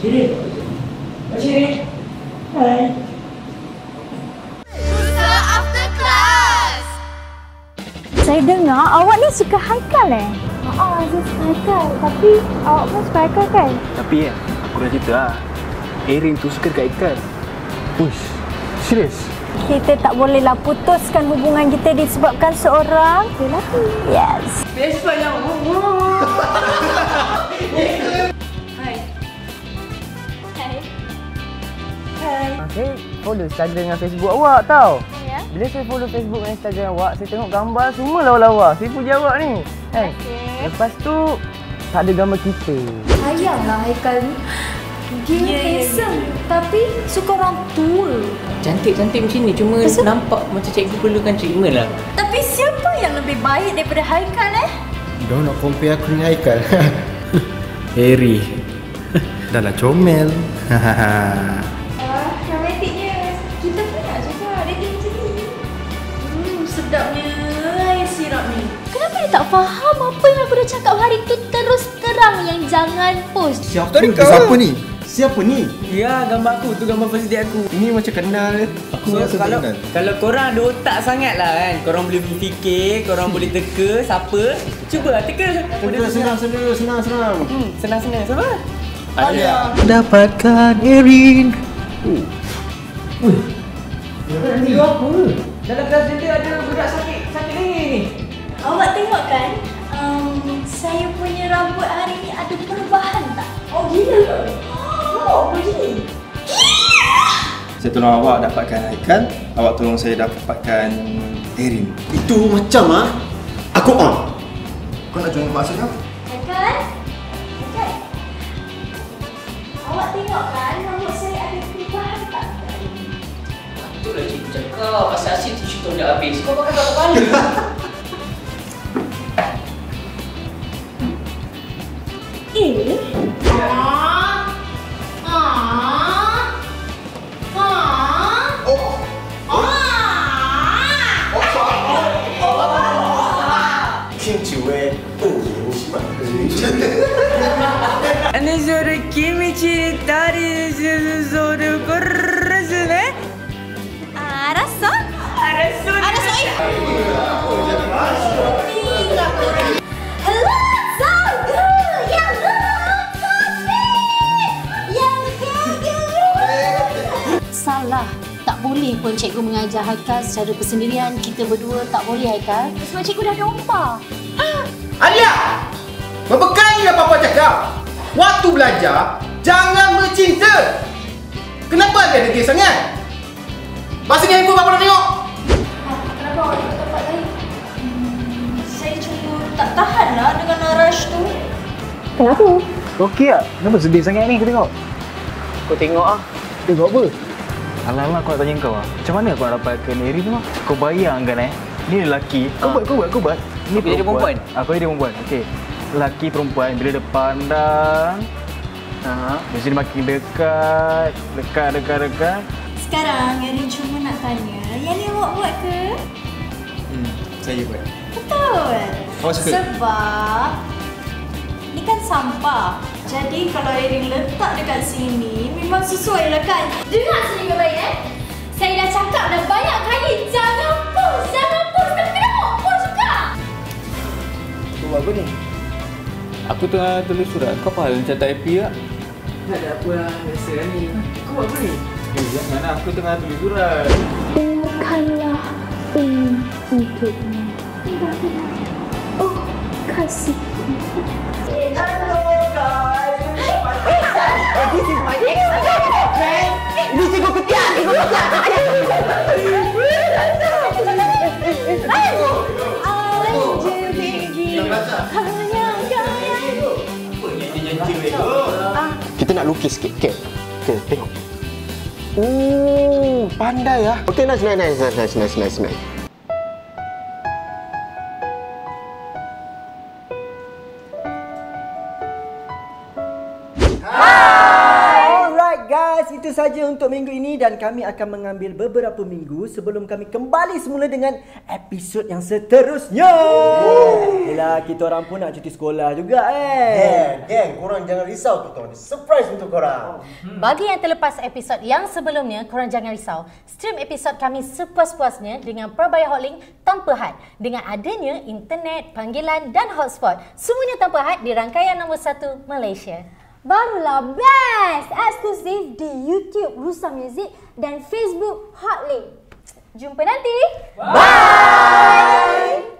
Shirin. Kak Shirin. Hai. Saya dengar awak ni suka Haikal saya suka Haikal. Tapi awak pun suka Haikal kan? Tapi aku dah cerita lah. Erin tu suka dekat Haikal. Uish, serius? Kita tak bolehlah putuskan hubungan kita disebabkan seorang lelaki. Yes. Biasa yang Hai. Hai. Saya follow Instagram dengan Facebook awak tau. Ya. Bila saya follow Facebook dan Instagram awak, saya tengok gambar semua lawa-lawa. Saya puji awak ni. Kan? Okey. Lepas tu, tak ada gambar kita. Sayanglah Haikal ni. Dia handsome tapi suka orang tua. Cantik-cantik macam ni, cuma nampak macam cikgu perlukan treatment lah. Tapi siapa yang lebih baik daripada Haikal Don't nak compare aku dengan Haikal. Harry. Dah lah comel. Romantiknya. Kita pun nak juga dating macam ni. Sedapnya air sirap ni. Kenapa dia tak faham apa yang aku dah cakap hari tu terus terang yang jangan post? Siapa ni? Siapa ni? Ya, gambar aku tu, gambar first date aku. Ini macam kenal. Aku rasa tak kenal. Kalau korang ada otak sangat lah kan, korang boleh berfikir, korang boleh teka siapa. Cuba lah teka. Senang. Senang-senang. Siapa? Alia. Dapatkan Erin. Dia apa? Dalam kelas dia ada budak sakit lagi ni. Awak tengok kan, saya punya rambut hari ni ada perubahan tak? Oh gila ke? Oh begini. Saya tolong awak dapatkan Haikal. Awak tolong saya dapatkan Erin. Itu macam aku on. Kau nak join kelas saya? Haikal? Awak tengok kan rambut saya ada perubahan tak? Patutlah cikgu cakap pasal asyik tisu tu dah habis. Kau pakai tak kepala. Ani zore kimichi tari zore korrasu ne? Rasa? Rasa Hello, so good! Yang good! So sweet! Yang good! Salah. Tak boleh pun cikgu mengajar Haikal secara persendirian. Kita berdua tak boleh Haikal. Sebab cikgu dah ada umpah. Alia! Membekali apa-apa cakap. Waktu belajar, jangan bercinta. Kenapa dia degil sangat? Masa ni handphone apa nak tengok? Kenapa awak tak tempat lain? Saya cuma tak tahan lah dengan rush tu. Kenapa? Okey tak? Kenapa sedih sangat ni kau tengok? Kau tengok ah. Tengok apa? Alamak, aku nak tanya kau Macam mana kau nak dapatkan Erin tu Kau bayangkan ni lelaki. Kau buat. Ni perempuan. Aku dia perempuan. Okey. Lelaki perempuan bila dia pandang, mesti dia makin dekat. Sekarang Erin cuma nak tanya, yang ni awak buat ke? Saya buat. Betul. Awak suka? Sebab ni kan sampah. Jadi kalau Erin letak dekat sini, memang sesuai lah kan? Dengar sini baik Saya dah cakap dah banyak kali, jangan post. Tapi kenapa awak post juga? Kau buat apa ni? Aku tengah tulis surat. Kau apa hal macam tak happy tak? Tak ada apa lah, biasa lah ni. Kau buat apa ni? Jangan lah, aku tengah tulis surat. Dengarkanlah untukmu. Oh, kasihku. Hello guys. This is my ex-friend. Ini cikgu ketiak. Kita nak lukis sikit. Okay, tengok. Pandai ya. Okay, nice. Alright guys, itu itu saja untuk minggu ini dan kami akan mengambil beberapa minggu sebelum kami kembali semula dengan episod yang seterusnya. Yelah, kita orang pun nak cuti sekolah juga Geng, korang jangan risau, kita ada surprise untuk korang. Bagi yang terlepas episod yang sebelumnya, korang jangan risau. Stream episod kami sepuas-puasnya dengan pelbagai hotlink tanpa had. Dengan adanya internet, panggilan dan hotspot. Semuanya tanpa had di rangkaian nombor 1 Malaysia. Barulah best! Eksklusif di YouTube Rusa Music dan Facebook Hotlink. Jumpa nanti. Bye!